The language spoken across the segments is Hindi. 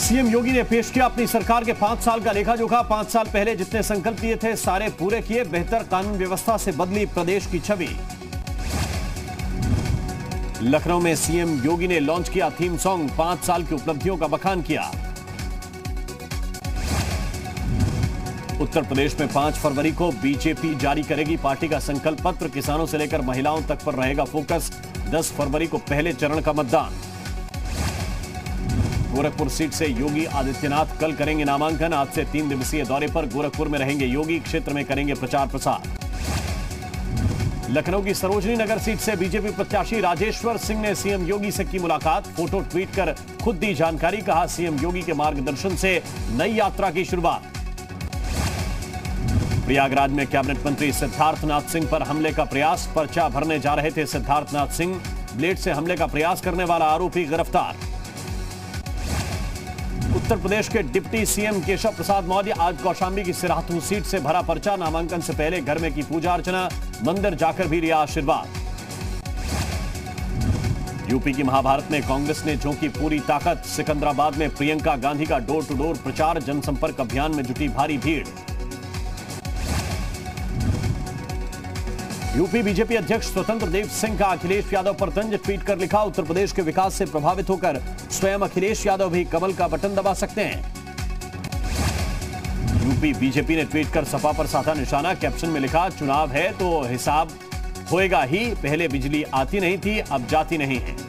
सीएम योगी ने पेश किया अपनी सरकार के 5 साल का लेखा जोखा। 5 साल पहले जितने संकल्प लिए थे सारे पूरे किए। बेहतर कानून व्यवस्था से बदली प्रदेश की छवि। लखनऊ में सीएम योगी ने लॉन्च किया थीम सॉन्ग। 5 साल की उपलब्धियों का बखान किया। उत्तर प्रदेश में 5 फरवरी को बीजेपी जारी करेगी पार्टी का संकल्प पत्र। किसानों से लेकर महिलाओं तक पर रहेगा फोकस। 10 फरवरी को पहले चरण का मतदान। गोरखपुर सीट से योगी आदित्यनाथ कल करेंगे नामांकन। आज से 3 दिवसीय दौरे पर गोरखपुर में रहेंगे योगी। क्षेत्र में करेंगे प्रचार प्रसार। लखनऊ की सरोजनी नगर सीट से बीजेपी प्रत्याशी राजेश्वर सिंह ने सीएम योगी से की मुलाकात। फोटो ट्वीट कर खुद दी जानकारी। कहा सीएम योगी के मार्गदर्शन से नई यात्रा की शुरुआत। प्रयागराज में कैबिनेट मंत्री सिद्धार्थनाथ सिंह पर हमले का प्रयास। पर्चा भरने जा रहे थे सिद्धार्थनाथ सिंह। ब्लेड से हमले का प्रयास करने वाला आरोपी गिरफ्तार। उत्तर प्रदेश के डिप्टी सीएम केशव प्रसाद मौर्य आज कौशांबी की सिराथू सीट से भरा पर्चा। नामांकन से पहले घर में की पूजा अर्चना। मंदिर जाकर भी लिया आशीर्वाद। यूपी की महाभारत में कांग्रेस ने झोंकी पूरी ताकत। सिकंदराबाद में प्रियंका गांधी का डोर टू डोर प्रचार। जनसंपर्क अभियान में जुटी भारी भीड़। यूपी बीजेपी अध्यक्ष स्वतंत्र देव सिंह का अखिलेश यादव पर तंज। ट्वीट कर लिखा उत्तर प्रदेश के विकास से प्रभावित होकर स्वयं अखिलेश यादव भी कमल का बटन दबा सकते हैं। यूपी बीजेपी ने ट्वीट कर सपा पर साधा निशाना। कैप्शन में लिखा चुनाव है तो हिसाब होएगा ही। पहले बिजली आती नहीं थी अब जाती नहीं है।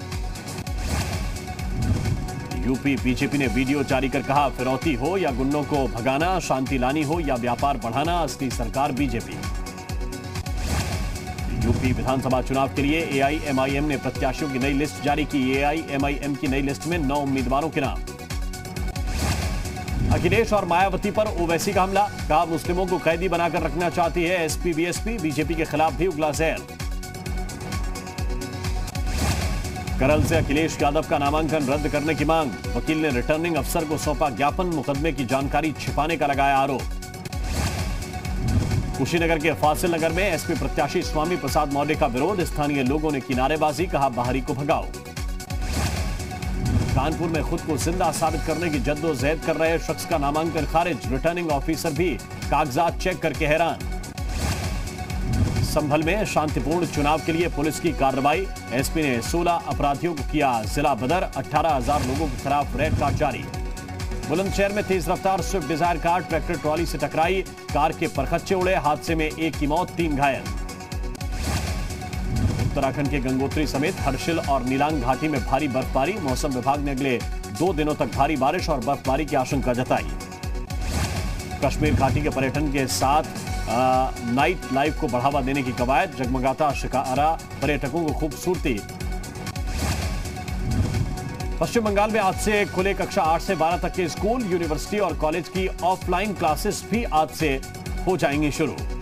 यूपी बीजेपी ने वीडियो जारी कर कहा फिरौती हो या गुंडों को भगाना, शांति लानी हो या व्यापार बढ़ाना, असली सरकार बीजेपी। यूपी विधानसभा चुनाव के लिए एआईएमआईएम ने प्रत्याशियों की नई लिस्ट जारी की। एआईएमआईएम की नई लिस्ट में 9 उम्मीदवारों के नाम। अखिलेश और मायावती पर ओवैसी का हमला। कहा मुस्लिमों को कैदी बनाकर रखना चाहती है एसपी बीएसपी। बीजेपी के खिलाफ भी उगला जहर। करल से अखिलेश यादव का नामांकन रद्द करने की मांग। वकील ने रिटर्निंग अफसर को सौंपा ज्ञापन। मुकदमे की जानकारी छिपाने का लगाया आरोप। कुशीनगर के फासिल नगर में एसपी प्रत्याशी स्वामी प्रसाद मौर्य का विरोध। स्थानीय लोगों ने की नारेबाजी। कहा बाहरी को भगाओ। कानपुर में खुद को जिंदा साबित करने की जद्दोजहद कर रहे शख्स का नामांकन खारिज। रिटर्निंग ऑफिसर भी कागजात चेक करके हैरान। संभल में शांतिपूर्ण चुनाव के लिए पुलिस की कार्रवाई। एसपी ने 16 अपराधियों को किया जिला बदर। 18,000 लोगों के खिलाफ रेड कार्ड जारी। बुलंदशहर में तेज रफ्तार Swift Dzire car tractor trolley से टकराई। कार के परखच्चे उड़े। हादसे में 1 की मौत 3 घायल। उत्तराखंड के गंगोत्री समेत हर्षिल और नीलांग घाटी में भारी बर्फबारी। मौसम विभाग ने अगले 2 दिनों तक भारी बारिश और बर्फबारी की आशंका जताई। कश्मीर घाटी के पर्यटन के साथ नाइट लाइफ को बढ़ावा देने की कवायद। जगमगाता शिकारा पर्यटकों को खूबसूरती। पश्चिम बंगाल में आज से खुले कक्षा 8 से 12 तक के स्कूल, यूनिवर्सिटी और कॉलेज की ऑफलाइन क्लासेस भी आज से हो जाएंगी शुरू।